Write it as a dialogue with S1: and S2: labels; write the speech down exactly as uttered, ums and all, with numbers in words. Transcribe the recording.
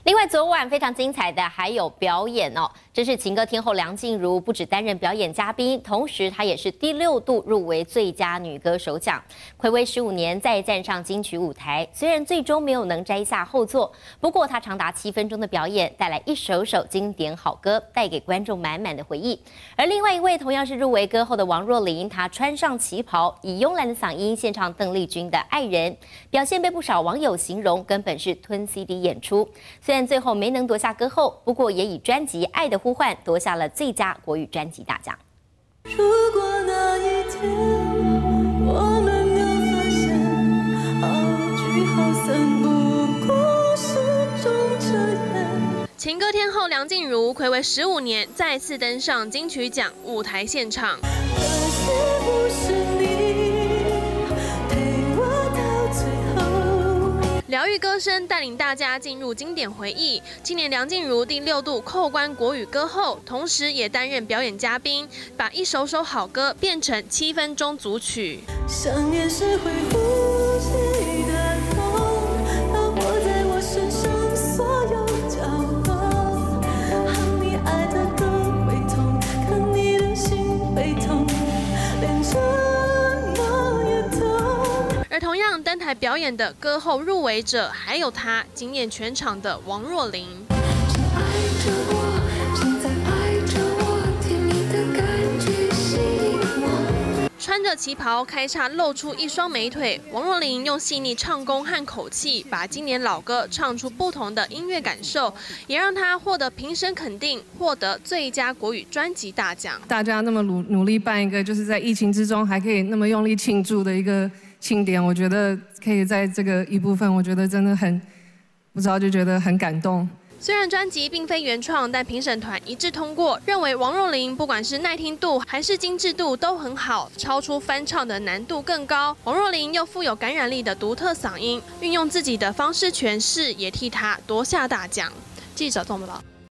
S1: 另外，昨晚非常精彩的还有表演哦，这是情歌天后梁静茹不只担任表演嘉宾，同时她也是第六度入围最佳女歌手奖。睽违十五年再站上金曲舞台，虽然最终没有能摘下后座，不过她长达七分钟的表演带来一首首经典好歌，带给观众满满的回忆。而另外一位同样是入围歌后的王若琳，她穿上旗袍，以慵懒的嗓音献唱邓丽君的《爱人》，表现被不少网友形容根本是吞 C D 演出。虽然最后没能夺下歌后，不过也以专辑《爱的呼唤》夺下了最佳国语专辑大奖。
S2: 如果那一天我们又发现好聚好散不过是种遮掩。
S3: 情歌天后梁静茹睽违十五年再次登上金曲奖舞台现场。
S2: 可惜不是你陪我到最后。
S3: 疗愈歌声带领大家进入经典回忆。今年梁静茹第六度扣关国语歌后，同时也担任表演嘉宾，把一首首好歌变成七分钟组曲。
S2: 想念是会呼吸的痛，漂泊在我身上所有角落。喊你爱的歌会痛，看你的心会痛，连沉默也痛。
S3: 而同样登台表演的歌后入围者，还有她惊艳全场的王若琳。穿着旗袍开叉露出一双美腿，王若琳用细腻唱功和口气，把经典老歌唱出不同的音乐感受，也让她获得评审肯定，获得最佳国语专辑大奖。
S4: 大家那么努努力办一个，就是在疫情之中还可以那么用力庆祝的一个庆典，我觉得可以在这个一部分，我觉得真的很不知道，就觉得很感动。
S3: 虽然专辑并非原创，但评审团一致通过，认为王若琳不管是耐听度还是精致度都很好，超出翻唱的难度更高。王若琳又富有感染力的独特嗓音，运用自己的方式诠释，也替她夺下大奖。记者宋报道。